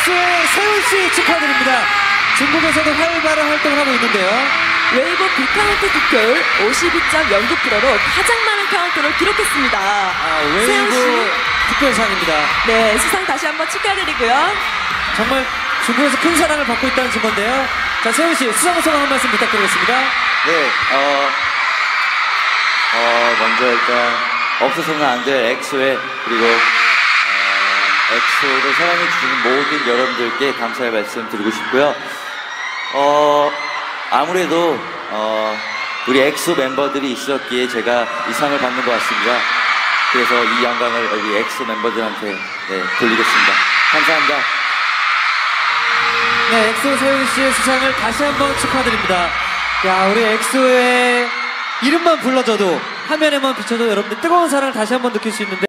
엑소의 세훈씨 축하드립니다. 중국에서도 활발한 활동을 하고 있는데요. 웨이브 빅카운트 득표율 52.09%로 가장 많은 카운트를 기록했습니다. 웨이브 특별상입니다. 네, 수상 다시 한번 축하드리고요. 정말 중국에서 큰 사랑을 받고 있다는 증거인데요. 자, 세훈씨 수상 소감 한 말씀 부탁드리겠습니다. 네, 먼저 일단 없어서는 안 될 엑소에 그리고 엑소를 사랑해주시는 모든 여러분들께 감사의 말씀 드리고 싶고요. 아무래도 우리 엑소 멤버들이 있었기에 제가 이 상을 받는 것 같습니다. 그래서 이 영광을 우리 엑소 멤버들한테 돌리겠습니다. 감사합니다. 네, 엑소 세훈씨의 수상을 다시 한번 축하드립니다. 야, 우리 엑소의 이름만 불러줘도 화면에만 비춰도 여러분들 뜨거운 사랑을 다시 한번 느낄 수 있는데